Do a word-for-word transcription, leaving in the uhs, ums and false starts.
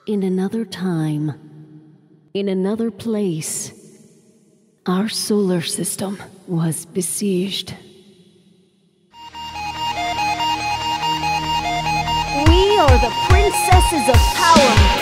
In another time, in another place, our solar system was besieged. We are the princesses of power.